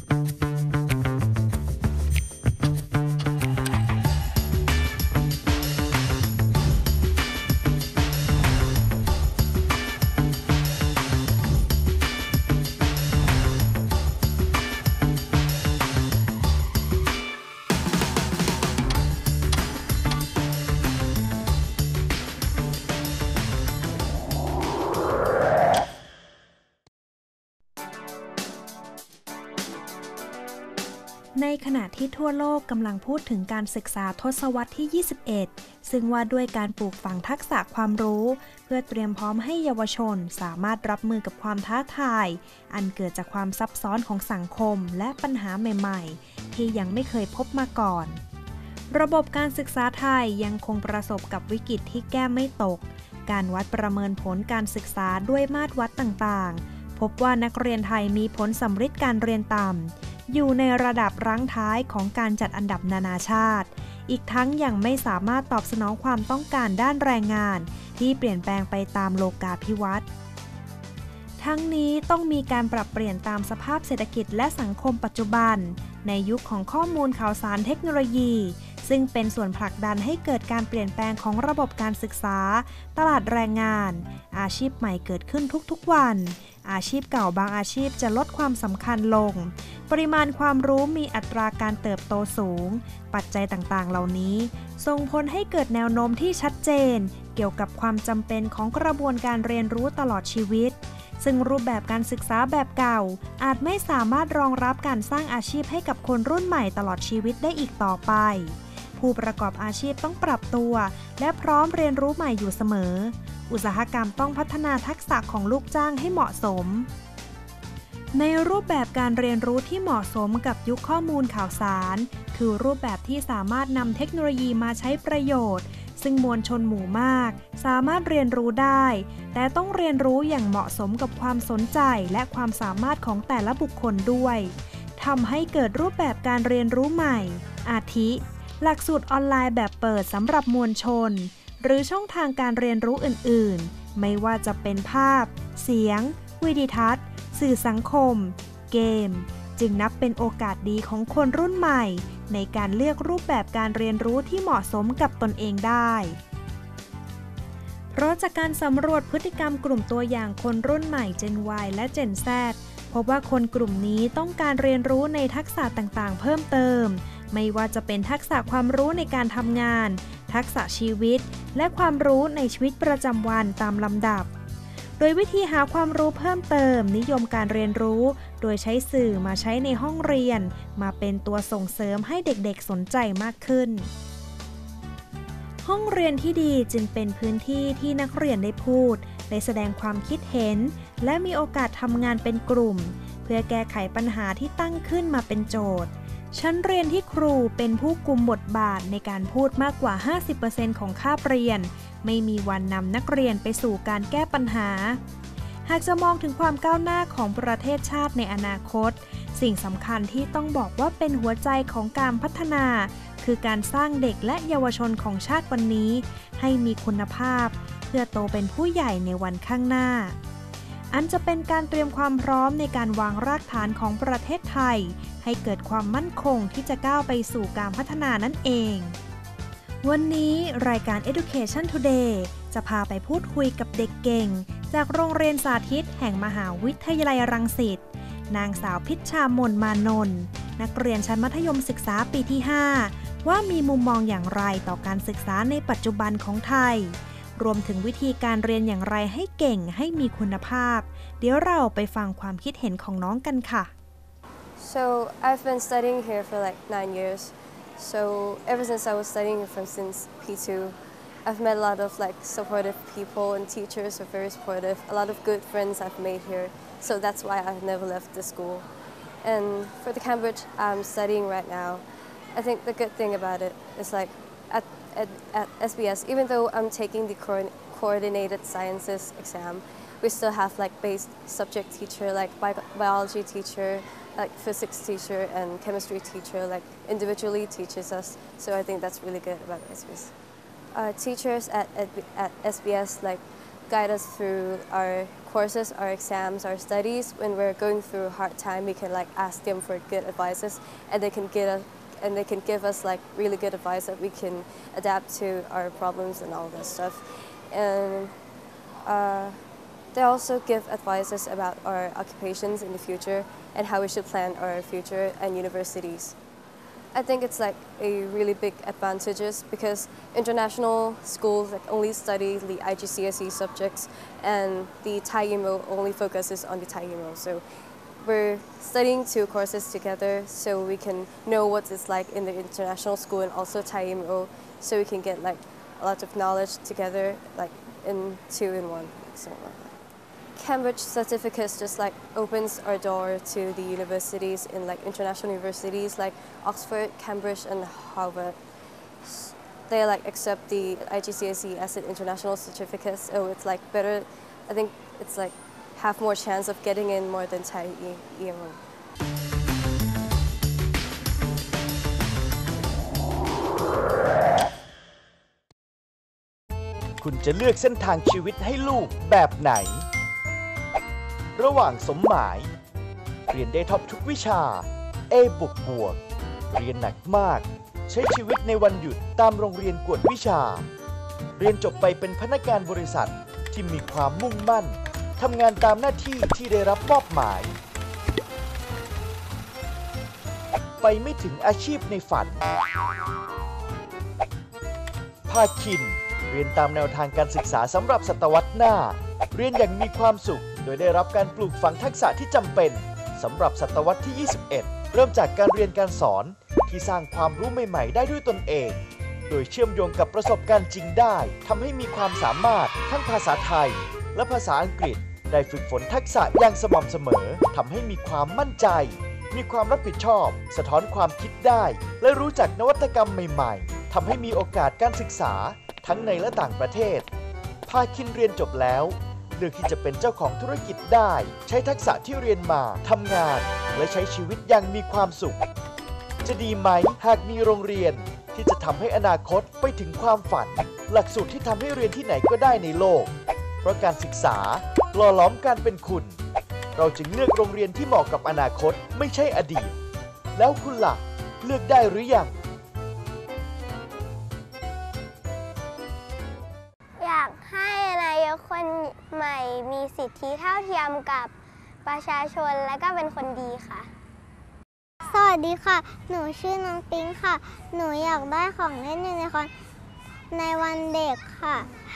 ในขณะที่ทั่วโลกกำลังพูดถึงการศึกษาทศวรรษที่ 21 ซึ่งว่าด้วยการปลูกฝังทักษะความรู้เพื่อเตรียมพร้อมให้เยาวชนสามารถรับมือกับความท้าทายอันเกิดจากความซับซ้อนของสังคมและปัญหาใหม่ๆที่ยังไม่เคยพบมาก่อนระบบการศึกษาไทยยังคงประสบกับวิกฤตที่แก้ไม่ตกการวัดประเมินผลการศึกษาด้วยมาตรวัดต่างๆพบว่านักเรียนไทยมีผลสัมฤทธิ์การเรียนต่ำอยู่ในระดับรั้งท้ายของการจัดอันดับนานาชาติอีกทั้งยังไม่สามารถตอบสนองความต้องการด้านแรงงานที่เปลี่ยนแปลงไปตามโลกาภิวัตน์ทั้งนี้ต้องมีการปรับเปลี่ยนตามสภาพเศรษฐกิจและสังคมปัจจุบันในยุคของข้อมูลข่าวสารเทคโนโลยีซึ่งเป็นส่วนผลักดันให้เกิดการเปลี่ยนแปลงของระบบการศึกษาตลาดแรงงานอาชีพใหม่เกิดขึ้นทุกๆวันอาชีพเก่าบางอาชีพจะลดความสำคัญลงปริมาณความรู้มีอัตราการเติบโตสูงปัจจัยต่างๆเหล่านี้ส่งผลให้เกิดแนวโน้มที่ชัดเจนเกี่ยวกับความจำเป็นของกระบวนการเรียนรู้ตลอดชีวิตซึ่งรูปแบบการศึกษาแบบเก่าอาจไม่สามารถรองรับการสร้างอาชีพให้กับคนรุ่นใหม่ตลอดชีวิตได้อีกต่อไปผู้ประกอบอาชีพต้องปรับตัวและพร้อมเรียนรู้ใหม่อยู่เสมออุตสาหกรรมต้องพัฒนาทักษะของลูกจ้างให้เหมาะสมในรูปแบบการเรียนรู้ที่เหมาะสมกับยุคข้อมูลข่าวสารคือรูปแบบที่สามารถนำเทคโนโลยีมาใช้ประโยชน์ซึ่งมวลชนหมู่มากสามารถเรียนรู้ได้แต่ต้องเรียนรู้อย่างเหมาะสมกับความสนใจและความสามารถของแต่ละบุคคลด้วยทำให้เกิดรูปแบบการเรียนรู้ใหม่อาทิหลักสูตรออนไลน์แบบเปิดสำหรับมวลชนหรือช่องทางการเรียนรู้อื่นๆไม่ว่าจะเป็นภาพเสียงวิดีทัศน์สื่อสังคมเกมจึงนับเป็นโอกาสดีของคนรุ่นใหม่ในการเลือกรูปแบบการเรียนรู้ที่เหมาะสมกับตนเองได้เพราะจากการสำรวจพฤติกรรมกลุ่มตัวอย่างคนรุ่นใหม่ Gen Y และ Gen Z พบว่าคนกลุ่มนี้ต้องการเรียนรู้ในทักษะต่างๆเพิ่มเติมไม่ว่าจะเป็นทักษะความรู้ในการทำงานทักษะชีวิตและความรู้ในชีวิตประจำวันตามลำดับโดยวิธีหาความรู้เพิ่มเติมนิยมการเรียนรู้โดยใช้สื่อมาใช้ในห้องเรียนมาเป็นตัวส่งเสริมให้เด็กๆสนใจมากขึ้นห้องเรียนที่ดีจึงเป็นพื้นที่ที่นักเรียนได้พูดได้แสดงความคิดเห็นและมีโอกาสทำงานเป็นกลุ่มเพื่อแก้ไขปัญหาที่ตั้งขึ้นมาเป็นโจทย์ชั้นเรียนที่ครูเป็นผู้กุมบทบาทในการพูดมากกว่า 50% ของคาบเรียนไม่มีวันนำนักเรียนไปสู่การแก้ปัญหาหากจะมองถึงความก้าวหน้าของประเทศชาติในอนาคตสิ่งสำคัญที่ต้องบอกว่าเป็นหัวใจของการพัฒนาคือการสร้างเด็กและเยาวชนของชาติวันนี้ให้มีคุณภาพเพื่อโตเป็นผู้ใหญ่ในวันข้างหน้าอันจะเป็นการเตรียมความพร้อมในการวางรากฐานของประเทศไทยให้เกิดความมั่นคงที่จะก้าวไปสู่การพัฒนานั่นเองวันนี้รายการ Education Today จะพาไปพูดคุยกับเด็กเก่งจากโรงเรียนสาธิตแห่งมหาวิทยาลัยรังสิตนางสาวพิชชามนมานนท์นักเรียนชั้นมัธยมศึกษาปีที่ 5ว่ามีมุมมองอย่างไรต่อการศึกษาในปัจจุบันของไทยรวมถึงวิธีการเรียนอย่างไรให้เก่งให้มีคุณภาพเดี๋ยวเราไปฟังความคิดเห็นของน้องกันค่ะ So I've been studying here for like 9 years. So ever since I was studying from since P2, I've met a lot of like supportive people and teachers are very supportive. A lot of good friends I've made here. So that's why I've never left the school. And for the Cambridge I'm studying right now, I think the good thing about it is like at SBS, even though I'm taking the coordinated sciences exam, we still have like base subject teacher, like biology teacher, like physics teacher and chemistry teacher, like individually teaches us. So I think that's really good about SBS. Teachers at SBS, like guide us through our courses, our exams, our studies. When we're going through a hard time, we can like ask them for good advices, and they can give us like really good advice that we can adapt to our problems and all that stuff. And they also give advices about our occupations in the future and how we should plan our future and universities. I think it's like a really big advantages because international schools like only study the IGCSE subjects and the Thai EMO only focuses on the Thai EMO. So we're studying two courses together so we can know what it's like in the international school and also Thai EMO so we can get like a lot of knowledge together like in two in one. Something like that. Cambridge certificates just like opens our door to the universities in like international universities like Oxford, Cambridge and Harvard. They like accept the IGCSE as an international certificate, so it's like better. I think it's like have more chance of getting in more than Thai EMO. คุณจะเลือกเส้นทางชีวิตให้ลูกแบบไหนระหว่างสมหมายเรียนได้ท็อปทุกวิชา A บวกเรียนหนักมากใช้ชีวิตในวันหยุดตามโรงเรียนกวดวิชาเรียนจบไปเป็นพนักงานบริษัทที่มีความมุ่งมั่นทำงานตามหน้าที่ที่ได้รับมอบหมายไปไม่ถึงอาชีพในฝันภาคินเรียนตามแนวทางการศึกษาสำหรับศตวรรษหน้าเรียนอย่างมีความสุขโดยได้รับการปลูกฝังทักษะที่จำเป็นสำหรับศตวรรษที่ 21 เริ่มจากการเรียนการสอนที่สร้างความรู้ใหม่ๆได้ด้วยตนเองโดยเชื่อมโยงกับประสบการณ์จริงได้ทำให้มีความสามารถทั้งภาษาไทยและภาษาอังกฤษได้ฝึกฝนทักษะอย่างสม่ำเสมอทำให้มีความมั่นใจมีความรับผิดชอบสะท้อนความคิดได้และรู้จักนวัตกรรมใหม่ๆทำให้มีโอกาสการศึกษาทั้งในและต่างประเทศพาคินเรียนจบแล้วเลือกที่จะเป็นเจ้าของธุรกิจได้ใช้ทักษะที่เรียนมาทำงานและใช้ชีวิตอย่างมีความสุขจะดีไหมหากมีโรงเรียนที่จะทำให้อนาคตไปถึงความฝันหลักสูตรที่ทำให้เรียนที่ไหนก็ได้ในโลกเพราะการศึกษาหล่อหลอมการเป็นคุณเราจึงเลือกโรงเรียนที่เหมาะกับอนาคตไม่ใช่อดีตแล้วคุณล่ะเลือกได้หรือยังอยากให้นายกคนใหม่มีสิทธิเท่าเทียมกับประชาชนและก็เป็นคนดีค่ะสวัสดีค่ะหนูชื่อน้องปิ๊งค่ะหนูอยากได้ของเล่นยูนิคอร์นในวันเด็กค่ะ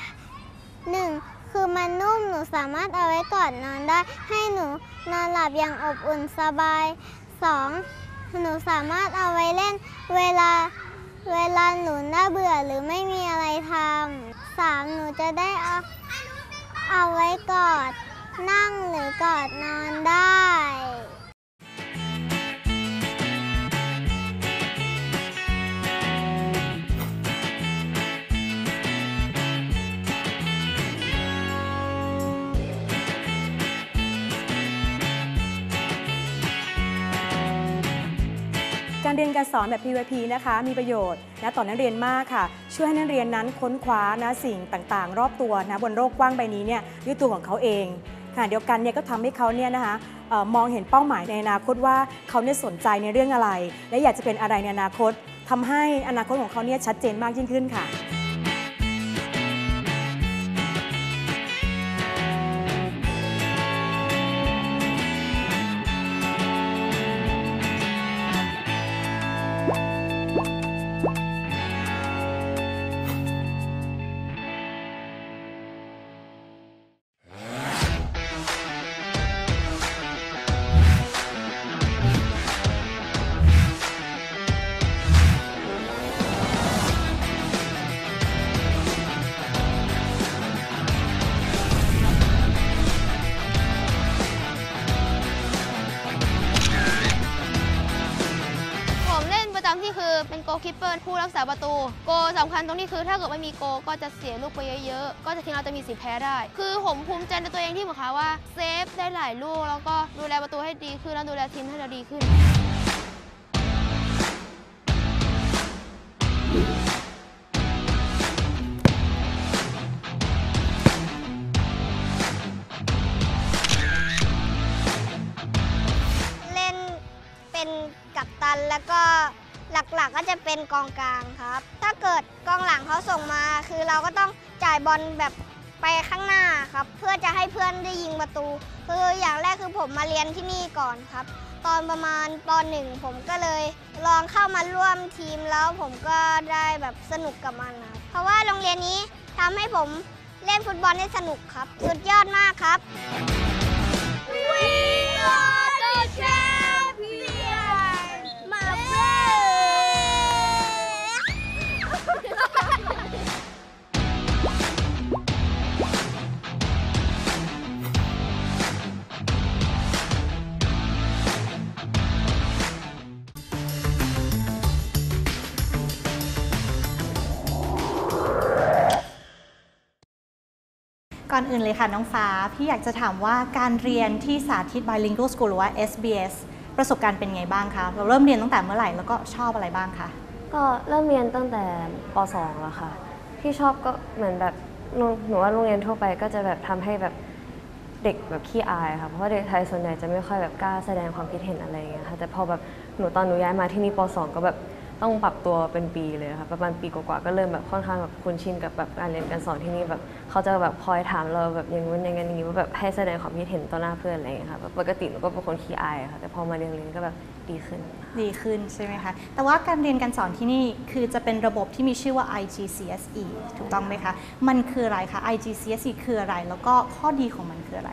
1. คือมันนุ่มหนูสามารถเอาไว้กอดนอนได้ให้หนูนอนหลับอย่างอบอุ่นสบาย 2. หนูสามารถเอาไว้เล่นเวลาหนูน่าเบื่อหรือไม่มีอะไรทำ 3. หนูจะได้เอาไว้กอดนั่งหรือกอดนอนได้การเรียนการสอนแบบ PYP นะคะมีประโยชน์นะต่อนักเรียนมากค่ะช่วยให้นักเรียนนั้นค้นคว้านะสิ่งต่างๆรอบตัวนะบนโลกกว้างใบนี้เนี่ยด้วยตัวของเขาเองขณะเดียวกันเนี่ยก็ทำให้เขาเนี่ยนะคะมองเห็นเป้าหมายในอนาคตว่าเขาเนี่ยสนใจในเรื่องอะไรและอยากจะเป็นอะไรในอนาคตทำให้อนาคตของเขาเนี่ยชัดเจนมากยิ่งขึ้นค่ะที่คือเป็นโกคีปเปอร์ผู้รักษาประตูโกสำคัญตรงนี้คือถ้าเกิดไม่มีโกก็จะเสียลูกไปเยอะๆก็จะทีมเราจะมีสิทธิ์แพ้ได้คือผมภูมิใจในตัวเองที่เหมือนค่ะว่าเซฟได้หลายลูกแล้วก็ดูแลประตูให้ดีขึ้นแล้วดูแลทีมให้เราดีขึ้นกัปตันแล้วก็หลักๆก็จะเป็นกองกลางครับ ถ้าเกิดกองหลังเขาส่งมาคือเราก็ต้องจ่ายบอลแบบไปข้างหน้าครับเพื่อจะให้เพื่อนได้ยิงประตูคืออย่างแรกคือผมมาเรียนที่นี่ก่อนครับตอนประมาณป .1 ผมก็เลยลองเข้ามาร่วมทีมแล้วผมก็ได้แบบสนุกกับมันครับเพราะว่าโรงเรียนนี้ทำให้ผมเล่นฟุตบอลได้สนุกครับสุดยอดมากครับ We are the champions my friend ก่อนอื่นเลยค่ะน้องฟ้าพี่อยากจะถามว่าการเรียนที่สาธิต Bilingual School หรือว่า SBS ประสบการณ์เป็นไงบ้างคะเราเริ่มเรียนตั้งแต่เมื่อไหร่แล้วก็ชอบอะไรบ้างคะก็เริ่มเรียนตั้งแต่ป .2 แล้วค่ะที่ชอบก็เหมือนแบบหนูว่าโรงเรียนทั่วไปก็จะแบบทำให้แบบเด็กแบบขี้อายค่ะเพราะว่าเด็กไทยส่วนใหญ่จะไม่ค่อยแบบกล้าแสดงความคิดเห็นอะไรอย่างเงี้ยค่ะแต่พอแบบตอนหนูย้ายมาที่นี่ป .2 ก็แบบต้องปรับตัวเป็นปีเลยค่ะประมาณปีกว่าๆก็เริ่มแบบค่อนข้างแบบคุ้นชินกับแบบการเรียนการสอนที่นี่แบบเขาจะแบบคอยถามเราแบบอย่างนู้นอย่างนี้ว่าแบบให้แสดงความคิดเห็นต่อหน้าเพื่อนอะไรอย่างเงี้ยค่ะปกติหนูก็เป็นคนขี้อายค่ะแต่พอมาเรียนก็แบบดีขึ้นใช่ไหมคะแต่ว่าการเรียนการสอนที่นี่คือจะเป็นระบบที่มีชื่อว่า IGCSE ถูกต้องไหมคะมันคืออะไรคะ IGCSE คืออะไรแล้วก็ข้อดีของมันคืออะไร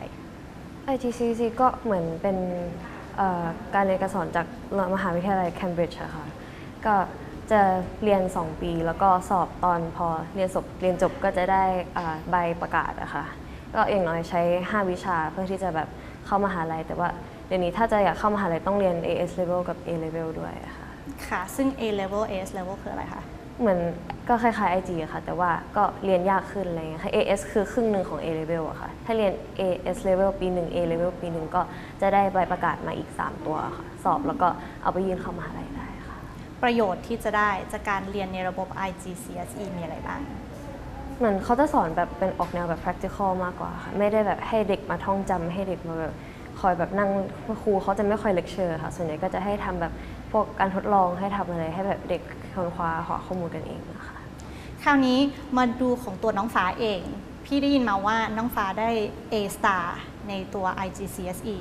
IGCSE ก็เหมือนเป็นการเรียนการสอนจากมหาวิทยาลัยเคมบริดจ์ค่ะก็จะเรียน2 ปีแล้วก็สอบตอนพอเรียนจบก็จะได้ใบประกาศอะค่ะก็อย่างน้อยใช้5 วิชาเพื่อที่จะแบบเข้ามหาลัยแต่ว่าเดี๋ยวนี้ถ้าจะอยากเข้ามหาลัยต้องเรียน AS Level กับ A Level ด้วยค่ะค่ะซึ่ง A Level AS Level คืออะไรคะเหมือนก็คล้ายๆ IG อะค่ะแต่ว่าก็เรียนยากขึ้นอะไรเงี้ยค่ะ AS คือครึ่งหนึ่งของ A Level อะค่ะถ้าเรียน AS Level ปี 1 A Level ปี 1ก็จะได้ใบประกาศมาอีก3 ตัวค่ะสอบแล้วก็เอาไปยื่นเข้ามหาลัยได้ประโยชน์ที่จะได้จากการเรียนในระบบ IGCSE มีอะไรบ้างเหมือนเขาจะสอนแบบเป็นออกแนวแบบ practical มากกว่าค่ะไม่ได้แบบให้เด็กมาท่องจำให้เด็กมาแบบคอยแบบนั่งครูเขาจะไม่ค่อยเลคเชอร์ค่ะส่วนใหญ่ก็จะให้ทำแบบพวกการทดลองให้ทำอะไรให้แบบเด็กค้นคว้าหาข้อมูลกันเองนะคะคราวนี้มาดูของตัวน้องฟ้าเองพี่ได้ยินมาว่าน้องฟ้าได้ A star ในตัว IGCSE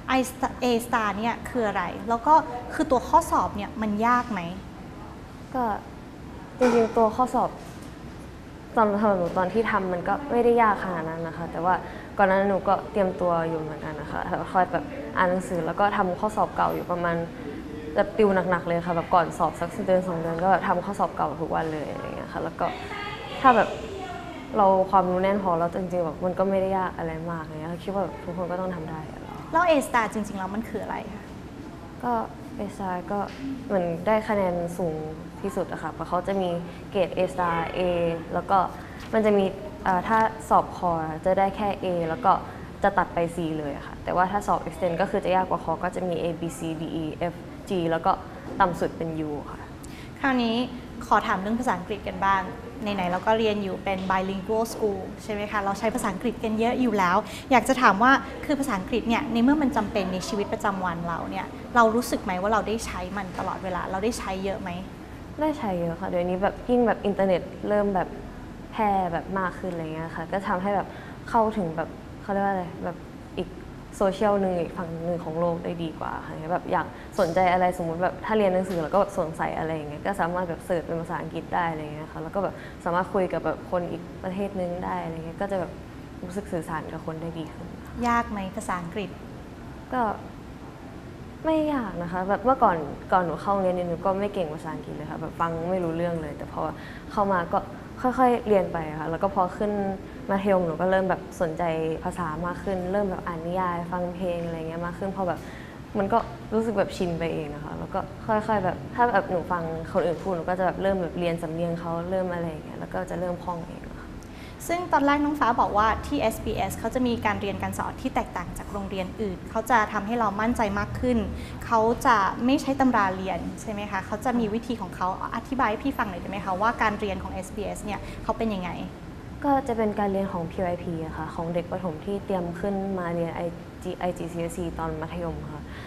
A star เนี่ยคืออะไรแล้วก็คือตัวข้อสอบเนี่ยมันยากไหมก็จริงๆตัวข้อสอบตอนหนูตอนที่ทำมันก็ไม่ได้ยากขนาดนั้นนะคะแต่ว่าก่อนหน้านั้นหนูก็เตรียมตัวอยู่เหมือนกันนะคะคอยแบบอ่านหนังสือแล้วก็ทำข้อสอบเก่าอยู่ประมาณแบบติวหนักๆเลยค่ะแบบก่อนสอบสักเดือน2 เดือนก็แบบทำข้อสอบเก่าทุกวันเลยอะไรอย่างเงี้ยค่ะแล้วก็ถ้าแบบเราความรู้แน่นพอแล้วจริงๆแบบมันก็ไม่ได้ยากอะไรมากเลยค่ะคิดว่าทุกคนก็ต้องทำได้แล้ว A star จริงๆแล้วมันคืออะไรคะก็ A star ก็เหมือนได้คะแนนสูงที่สุดอะค่ะเพราะเขาจะมีเกรด A star A แล้วก็มันจะมีถ้าสอบคอจะได้แค่ A แล้วก็จะตัดไป C เลยค่ะแต่ว่าถ้าสอบ extend ก็คือจะยากกว่าคอก็จะมี A B C D E F G แล้วก็ต่ำสุดเป็น U ค่ะคราวนี้ขอถามเรื่องภาษาอังกฤษกันบ้างไหนๆเราก็เรียนอยู่เป็น bilingual school ใช่ไหมคะเราใช้ภาษาอังกฤษกันเยอะอยู่แล้วอยากจะถามว่าคือภาษาอังกฤษเนี่ยในเมื่อมันจำเป็นในชีวิตประจำวันเราเนี่ยเรารู้สึกไหมว่าเราได้ใช้มันตลอดเวลาเราได้ใช้เยอะไหมได้ใช้เยอะค่ะเดี๋ยวนี้แบบยิ่งแบบอินเทอร์เน็ตเริ่มแบบแพร่แบบมากขึ้นอะไรเงี้ยค่ะก็ทำให้แบบเข้าถึงแบบเขาเรียกว่าอะไรแบบอีกโซเชียลหนึ่งอีกฝั่งหนึ่งของโลกได้ดีกว่าค่ะแบบอยากสนใจอะไรสมมุติแบบถ้าเรียนหนังสือแล้วก็แบบสงสัยอะไรอย่างเงี้ยก็สามารถแบบเสิร์ชเป็นภาษาอังกฤษได้อะไรเงี้ยค่ะแล้วก็แบบสามารถคุยกับแบบคนอีกประเทศนึงได้อะไรเงี้ยก็จะแบบรู้สึกสื่อสารกับคนได้ดีขึ้นยากไหมภาษาอังกฤษก็ไม่ยากนะคะแบบเมื่อก่อนหนูเข้าเรียนหนูก็ไม่เก่งภาษาอังกฤษเลยค่ะแบบฟังไม่รู้เรื่องเลยแต่พอเข้ามาก็ค่อยๆเรียนไปค่ะแล้วก็พอขึ้นมัธยมหนูก็เริ่มแบบสนใจภาษามากขึ้นเริ่มแบบอ่านนิยายฟังเพลงอะไรเงี้ยมากขึ้นพอแบบมันก็รู้สึกแบบชินไปเองนะคะแล้วก็ค่อยๆแบบถ้าแบบหนูฟังคนอื่นพูดหนูก็จะแบบเริ่มแบบเรียนสำเนียงเขาเริ่มอะไรอย่างเงี้ยแล้วก็จะเริ่มคล่องเองซึ่งตอนแรกน้องฟ้าบอกว่าที่ SBS เขาจะมีการเรียนการสอนที่แตกต่างจากโรงเรียนอื่นเขาจะทำให้เรามั่นใจมากขึ้นเขาจะไม่ใช้ตำราเรียนใช่ไหมคะเขาจะมีวิธีของเขาอธิบายให้พี่ฟังหน่อยได้ไหมคะว่าการเรียนของ SBS เนี่ยเขาเป็นยังไงก็จะเป็นการเรียนของ PYP อะค่ะของเด็กประถมที่เตรียมขึ้นมาเรียน IGCSE ตอนมัธยมค่ะ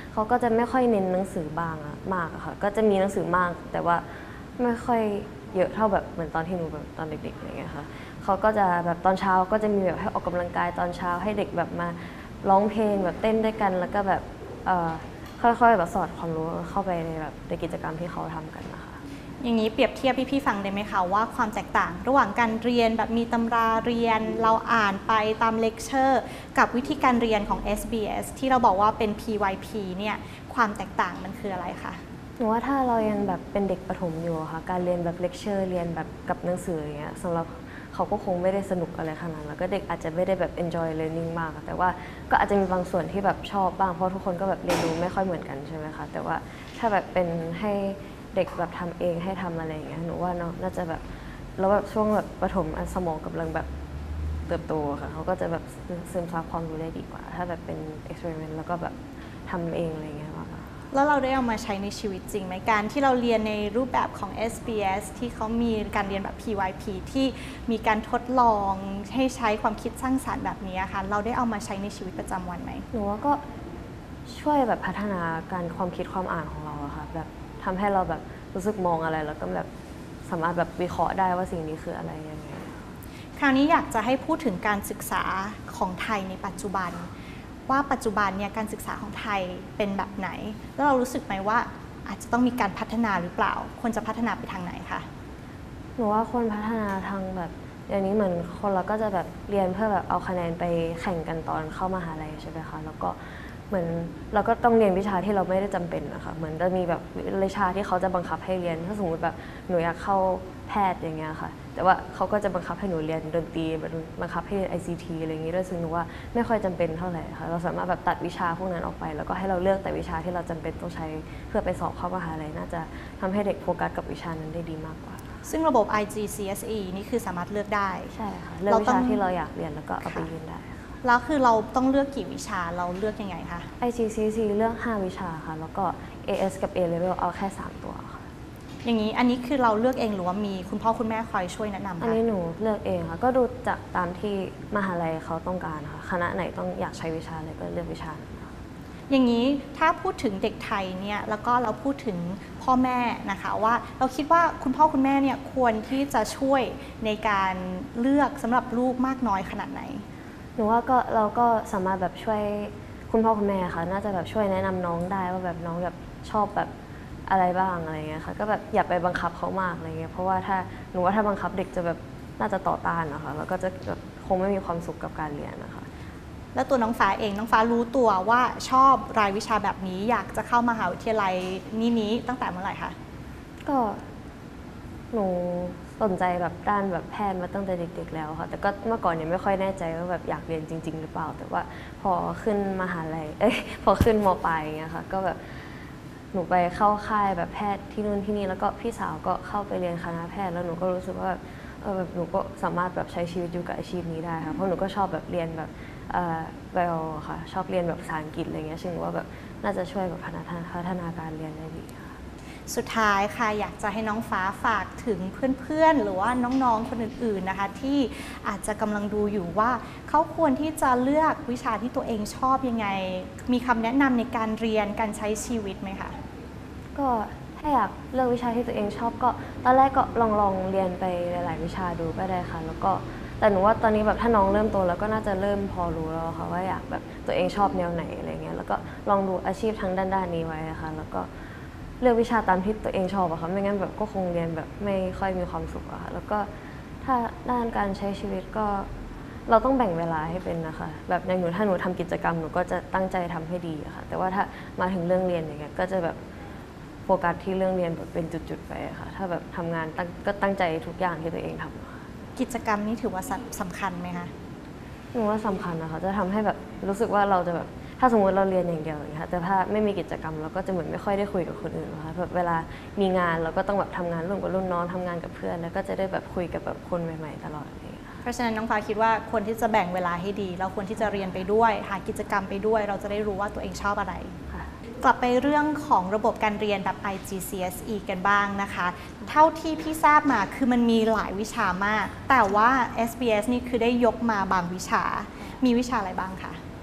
เขาก็จะไม่ค่อยเน้นหนังสือมากอะค่ะก็จะมีหนังสือมากแต่ว่าไม่ค่อยเยอะเท่าแบบเหมือนตอนที่หนูแบบตอนเด็กๆอะไรเงี้ยค่ะเขาก็จะแบบตอนเช้าก็จะมีแบบให้ออกกำลังกายตอนเช้าให้เด็กแบบมาร้องเพลงแบบเต้นด้วยกันแล้วก็แบบค่อยๆแบบสอดความรู้เข้าไปในแบบในกิจกรรมที่เขาทำกันนะคะอย่างนี้เปรียบเทียบพี่ๆฟังได้ไหมคะว่าความแตกต่างระหว่างการเรียนแบบมีตำราเรียนเราอ่านไปตามเลคเชอร์กับวิธีการเรียนของ SBS ที่เราบอกว่าเป็น PYP เนี่ยความแตกต่างมันคืออะไรคะหนูว่าถ้าเรายังแบบเป็นเด็กประถมอยู่ค่ะการเรียนแบบเลคเชอร์เรียนแบบกับหนังสืออย่างเงี้ยสำหรับเขาก็คงไม่ได้สนุกอะไรขนาดนั้นแล้วก็เด็กอาจจะไม่ได้แบบ enjoy learning มากแต่ว่าก็อาจจะมีบางส่วนที่แบบชอบบ้างเพราะทุกคนก็แบบเรียนรู้ไม่ค่อยเหมือนกันใช่ไหมคะแต่ว่าถ้าแบบเป็นให้เด็กแบบทำเองให้ทำอะไรอย่างเงี้ยหนูว่าน่าจะแบบแล้วแบบช่วงแบบประถมสมองกำลังแบบเติบโตค่ะเขาก็จะแบบซึมซับความรู้ได้ดีกว่าถ้าแบบเป็น experiment แล้วก็แบบทำเองอะไรอย่างเงี้ยมากแล้วเราได้เอามาใช้ในชีวิตจริงไหมการที่เราเรียนในรูปแบบของ SBS ที่เขามีการเรียนแบบ PYP ที่มีการทดลองให้ใช้ความคิดสร้างสรรค์แบบนี้ค่ะเราได้เอามาใช้ในชีวิตประจำวันไหมหนูว่าก็ช่วยแบบพัฒนาการความคิดความอ่านของเราอะค่ะแบบทำให้เราแบบรู้สึกมองอะไรแล้วก็แบบสามารถแบบวิเคราะห์ได้ว่าสิ่งนี้คืออะไรยังไงคราวนี้อยากจะให้พูดถึงการศึกษาของไทยในปัจจุบันว่าปัจจุบันเนี่ยการศึกษาของไทยเป็นแบบไหนแล้วเรารู้สึกไหมว่าอาจจะต้องมีการพัฒนาหรือเปล่าควรจะพัฒนาไปทางไหนคะหนูว่าควรพัฒนาทางแบบอย่างนี้เหมือนคนเราก็จะแบบเรียนเพื่อแบบเอาคะแนนไปแข่งกันตอนเข้ามหาลัยใช่ไหมคะแล้วก็เหมือนเราก็ต้องเรียนวิชาที่เราไม่ได้จำเป็นนะคะเหมือนจะมีแบบวิชาที่เขาจะบังคับให้เรียนถ้าสมมติแบบหนูอยากเข้าแพทย์อย่างเงี้ยค่ะแต่ว่าเขาก็จะบังคับให้หนูเรียนดนตรีบังคับให้ ICT อะไรอย่างงี้ด้วยซึ่งหนูว่าไม่ค่อยจำเป็นเท่าไหร่ค่ะเราสามารถแบบตัดวิชาพวกนั้นออกไปแล้วก็ให้เราเลือกแต่วิชาที่เราจำเป็นต้องใช้เพื่อไปสอบเข้ามหาลัยน่าจะทำให้เด็กโฟกัสกับวิชานั้นได้ดีมากกว่าซึ่งระบบ IGCSE นี่คือสามารถเลือกได้ใช่ค่ะเลือกวิชาที่เราอยากเรียนแล้วก็เอาไปยื่นได้แล้วคือเราต้องเลือกกี่วิชาเราเลือกยังไงคะ IGCSE เลือก5วิชาค่ะแล้วก็ AS กับ A Level เอาแค่3ตัวค่ะอย่างนี้อันนี้คือเราเลือกเองหรือว่ามีคุณพ่อคุณแม่คอยช่วยแนะนำคะอันนี้หนูเลือกเองค่ะก็ดูจากตามที่มหาลัยเขาต้องการค่ะคณะไหนต้องอยากใช้วิชาอะไรก็เลือกวิชาอย่างนี้ถ้าพูดถึงเด็กไทยเนี่ยแล้วก็เราพูดถึงพ่อแม่นะคะว่าเราคิดว่าคุณพ่อคุณแม่เนี่ยควรที่จะช่วยในการเลือกสำหรับลูกมากน้อยขนาดไหนหนูว่าเราก็สามารถแบบช่วยคุณพ่อคุณแม่ค่ะน่าจะแบบช่วยแนะนำน้องได้ว่าแบบน้องแบบชอบแบบอะไรบ้างอะไรเงี้ยค่ะก็แบบอย่าไปบังคับเขามากอะไรเงี้ยเพราะว่าหนูว่าถ้าบังคับเด็กจะแบบน่าจะต่อต้านนะคะแล้วก็จะแบบคงไม่มีความสุขกับการเรียนนะคะแล้วตัวน้องฟ้าเองน้องฟ้ารู้ตัวว่าชอบรายวิชาแบบนี้อยากจะเข้ามหาวิทยาลัยนี้ตั้งแต่เมื่อไหร่คะก็หนูสนใจแบบด้านแบบแพทย์มาตั้งแต่เด็กๆแล้วค่ะแต่ก็เมื่อก่อนเนี่ยไม่ค่อยแน่ใจว่าแบบอยากเรียนจริงๆหรือเปล่าแต่ว่าพอขึ้นมหาลัยพอขึ้นม.ปลายอย่างเงี้ยค่ะก็แบบหนูไปเข้าค่ายแบบแพทย์ที่นู่นที่นี่แล้วก็พี่สาวก็เข้าไปเรียนคณะแพทย์แล้วหนูก็รู้สึกว่าแบบหนูก็สามารถแบบใช้ชีวิตอยู่กับอาชีพนี้ได้ค่ะเพราะหนูก็ชอบแบบเรียนแบบไบโอค่ะชอบเรียนแบบภาษาอังกฤษอะไรเงี้ยซึ่งว่าแบบน่าจะช่วยแบบพัฒนาการเรียนได้ดีค่ะสุดท้ายค่ะอยากจะให้น้องฟ้าฝากถึงเพื่อนๆหรือว่าน้องๆคนอื่นๆนะคะที่อาจจะกำลังดูอยู่ว่าเขาควรที่จะเลือกวิชาที่ตัวเองชอบยังไงมีคำแนะนำในการเรียนการใช้ชีวิตไหมคะก็ถ้าอยากเลือกวิชาที่ตัวเองชอบก็ตอนแรกก็ลองเรียนไปหลายๆวิชาดูก็ได้ค่ะแล้วก็แต่หนูว่าตอนนี้แบบถ้าน้องเริ่มโตแล้วก็น่าจะเริ่มพอรู้แล้วค่ะว่าอยากแบบตัวเองชอบแนวไหนอะไรเงี้ยแล้วก็ลองดูอาชีพทางด้านนี้ไว้ค่ะแล้วก็เลือกวิชาตามที่ตัวเองชอบอะค่ะไม่งั้นแบบก็คงเรียนแบบไม่ค่อยมีความสุขอะค่ะแล้วก็ถ้าด้านการใช้ชีวิตก็เราต้องแบ่งเวลาให้เป็นนะคะแบบอย่างถ้าหนูทำกิจกรรมหนูก็จะตั้งใจทำให้ดีอะค่ะแต่ว่าถ้ามาถึงเรื่องเรียนอย่างเงี้ยก็จะแบบโฟกัสที่เรื่องเรียนแบบเป็นจุดๆไปค่ะถ้าแบบทำงานก็ตั้งใจทุกอย่างที่ตัวเองทำค่ะกิจกรรมนี้ถือว่าสำคัญไหมคะหนูว่าสำคัญนะคะจะทำให้แบบรู้สึกว่าเราจะแบบถ้าสมมติเราเรียนอย่างเดียวอย่างเงี้ยแต่ถ้าไม่มีกิจกรรมเราก็จะเหมือนไม่ค่อยได้คุยกับคนอื่นนะคะแบบเวลามีงานเราก็ต้องแบบทำงานร่วมกับรุ่นน้องทำงานกับเพื่อนแล้วก็จะได้แบบคุยกับแบบคนใหม่ๆตลอดเลยเพราะฉะนั้นน้องฟ้าคิดว่าควรที่จะแบ่งเวลาให้ดีเราควรที่จะเรียนไปด้วยหากิจกรรมไปด้วยเราจะได้รู้ว่าตัวเองชอบอะไรกลับไปเรื่องของระบบการเรียนแบบ IGCSE กันบ้างนะคะเท่าที่พี่ทราบมาคือมันมีหลายวิชามากแต่ว่า SBS นี่คือได้ยกมาบางวิชามีวิชาอะไรบ้างคะ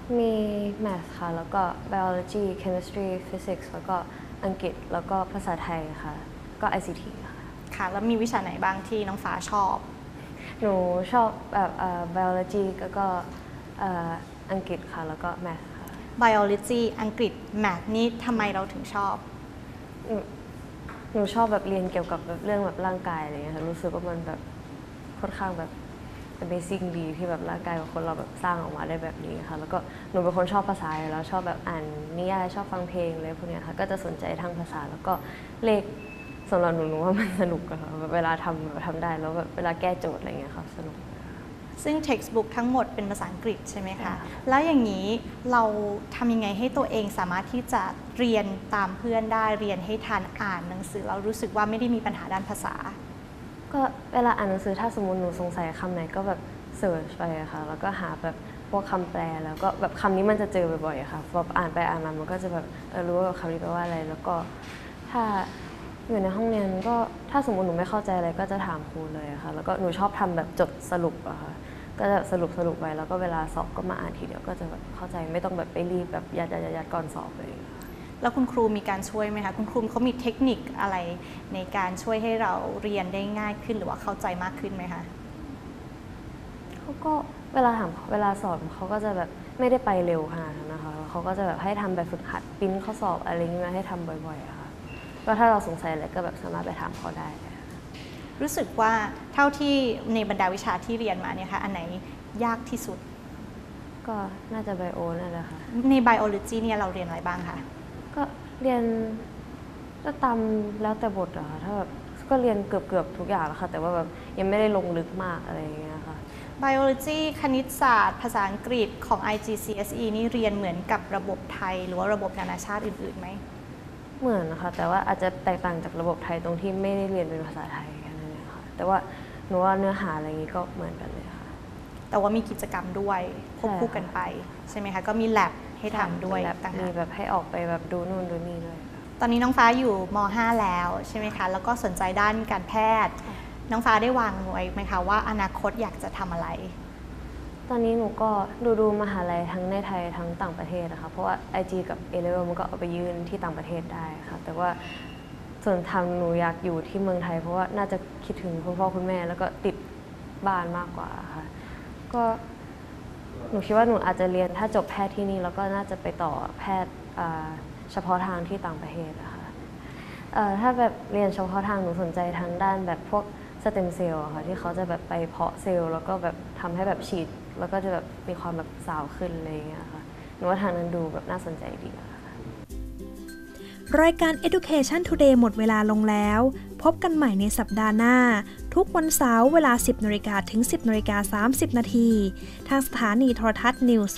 มี Math ค่ะแล้วก็ Biology Chemistry Physics แล้วก็อังกฤษแล้วก็ภาษาไทยค่ะก็ ICT ค่ะแล้วมีวิชาไหนบ้างที่น้องฟ้าชอบหนูชอบแบบ biology แล้วก็อังกฤษค่ะแล้วก็ math ค่ะ biology อังกฤษ math นี่ทำไมเราถึงชอบหนูชอบแบบเรียนเกี่ยวกับแบบเรื่องแบบร่างกายอะไรเงี้ยค่ะรู้สึกว่ามันแบบค่อนข้างแบบ amazing ดีที่แบบร่างกายของคนเราแบบสร้างออกมาได้แบบนี้ค่ะแล้วก็หนูเป็นคนชอบภาษาอยู่แล้วชอบแบบอ่านนิยายชอบฟังเพลงอะไรพวกนี้ค่ะก็จะสนใจทางภาษาแล้วก็เลขสำหรับหนูว่ามันสนุกอะค่ะเวลาทำได้แล้วแบบเวลาแก้โจทย์อะไรเงี้ยค่ะสนุกซึ่ง textbook ทั้งหมดเป็นภาษาอังกฤษใช่ไหมคะแล้วอย่างนี้เราทำยังไงให้ตัวเองสามารถที่จะเรียนตามเพื่อนได้เรียนให้ทันอ่านหนังสือเรารู้สึกว่าไม่ได้มีปัญหาด้านภาษาก็เวลาอ่านหนังสือถ้าสมมติหนูสงสัยคำไหนก็แบบเสิร์ชไปค่ะแล้วก็หาแบบพวกคำแปลแล้วก็แบบคำนี้มันจะเจอบ่อยๆค่ะพออ่านไปอ่านมามันก็จะแบบรู้ว่าคำนี้แปลว่าอะไรแล้วก็ถ้าอยู่ในห้องเรียนก็ถ้าสมมติหนูไม่เข้าใจอะไรก็จะถามครูเลยค่ะแล้วก็หนูชอบทำแบบจดสรุปอะค่ะก็จะสรุปไว้แล้วก็เวลาสอบก็มาอ่านทีเดียวก็จะแบบเข้าใจไม่ต้องแบบไปรีบแบบยัดก่อนสอบเลยแล้วคุณครูมีการช่วยไหมคะคุณครูเขามีเทคนิคอะไรในการช่วยให้เราเรียนได้ง่ายขึ้นหรือว่าเข้าใจมากขึ้นไหมคะเขาก็เวลาสอบเขาก็จะแบบไม่ได้ไปเร็วขนาดนั้นนะคะเขาก็จะแบบให้ทำแบบฝึกหัดปริ้นข้อสอบอะไรนี้มาให้ทำบ่อยๆค่ะก็ถ้าเราสงสัยอะไรก็แบบสามารถไปถามเขาได้รู้สึกว่าเท่าที่ในบรรดาวิชาที่เรียนมาเนี่ยค่ะอันไหนยากที่สุดก็น่าจะไบโอนั่นแหละค่ะใน biology เนี่ยเราเรียนอะไรบ้างคะก็เรียนก็ตามแล้วแต่บทอะค่ะถ้าแบบก็เรียนเกือบทุกอย่างแล้วค่ะแต่ว่าแบบยังไม่ได้ลงลึกมากอะไรอย่างเงี้ยค่ะ biology คณิตศาสตร์ภาษาอังกฤษของ IGCSE นี่เรียนเหมือนกับระบบไทยหรือว่าระบบนานาชาติอื่นๆไหมเหมือนนะคะแต่ว่าอาจจะแตกต่างจากระบบไทยตรงที่ไม่ได้เรียนเป็นภาษาไทยกันนั่นเองค่ะแต่ว่าหนูว่าเนื้อหาอะไรอย่างนี้ก็เหมือนกันเลยค่ะแต่ว่ามีกิจกรรมด้วยควบคู่กันไปใช่ไหมคะก็มี lab ให้ทำด้วยต่างหากมีแบบให้ออกไปแบบดูนู่นดูนี่ด้วยตอนนี้น้องฟ้าอยู่ม.5 แล้วใช่ไหมคะแล้วก็สนใจด้านการแพทย์น้องฟ้าได้วางไว้ไหมคะว่าอนาคตอยากจะทำอะไรตอนนี้หนูก็ดูมหาลัยทั้งในไทยทั้งต่างประเทศนะคะเพราะว่า IG กับ A-Level มันก็เอาไปยื่นที่ต่างประเทศได้ค่ะแต่ว่าส่วนทางหนูอยากอยู่ที่เมืองไทยเพราะว่าน่าจะคิดถึงคุณพ่อคุณแม่แล้วก็ติดบ้านมากกว่าค่ะก็หนูคิดว่าหนูอาจจะเรียนถ้าจบแพทย์ที่นี่แล้วก็น่าจะไปต่อแพทย์เฉพาะทางที่ต่างประเทศนะคะถ้าแบบเรียนเฉพาะทางหนูสนใจทางด้านแบบพวกสเต็มเซลล์ค่ะที่เขาจะแบบไปเพาะเซลล์แล้วก็แบบทำให้แบบฉีดแล้วก็จะแบบมีความแบบสาวขึ้นอะไรอย่างเงี้ยค่ะหนูว่าทางนั้นดูแบบน่าสนใจดีค่ะรายการ Education Today หมดเวลาลงแล้วพบกันใหม่ในสัปดาห์หน้าทุกวันเสาร์เวลา 10 นาฬิกาถึง 10 นาฬิกา 30 นาทีทางสถานีโทรทัศน์ News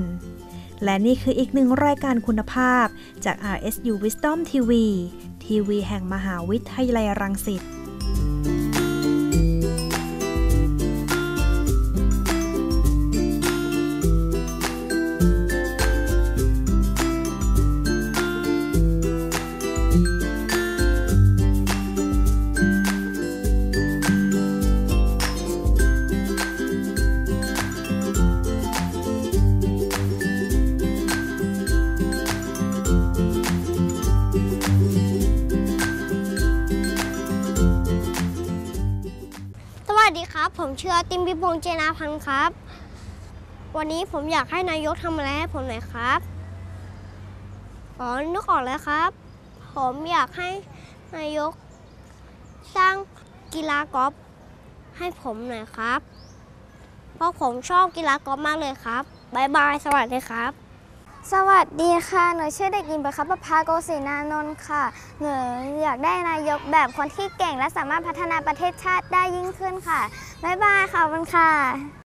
1และนี่คืออีกหนึ่งรายการคุณภาพจาก RSU Wisdom TV ทีวีแห่งมหาวิทยาลัยรังสิตผมชื่อติมพิพงษ์เจนาพันธ์ครับวันนี้ผมอยากให้นายกทำอะไรให้ผมหน่อยครับนึกออกแล้วครับผมอยากให้นายกสร้างกีฬากอล์ฟให้ผมหน่อยครับเพราะผมชอบกีฬากอล์ฟมากเลยครับบ๊ายบายสวัสดีครับสวัสดีค่ะหนูชื่อเด็กหญิงประภาโกศินานนท์ค่ะหนูอยากได้นายกแบบคนที่เก่งและสามารถพัฒนาประเทศชาติได้ยิ่งขึ้นค่ะบ๊ายบายค่ะขอบคุณค่ะ